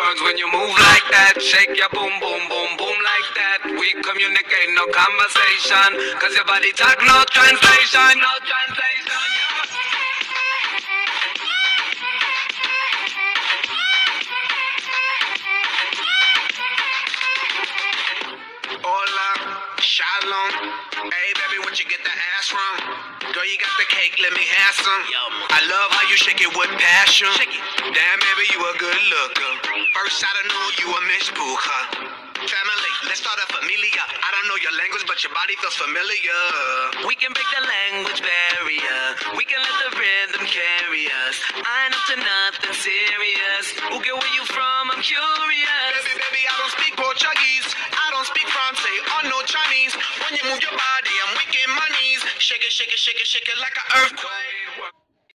words when you move like that. Shake your boom, boom, boom, boom like that. We communicate, no conversation. Cause your body talk, no translation. No translation. Hola, shalom. Hey baby, what you get the ass from? Girl, you got the cake, let me have some. I love how you shake it with passion. Damn baby, you a good looker. First I done knew you a Miss Booker. Family, let's start a familia. I don't know your language, but your body feels familiar. We can break the language barrier. We can let the rhythm carry us. I ain't up to nothing serious. Okay, where you from? I'm curious. Baby, I don't speak Portuguese. I don't speak Francais or no Chinese. When you move your body, I'm weak in my knees. Shake it, shake it, shake it, shake it like an earthquake.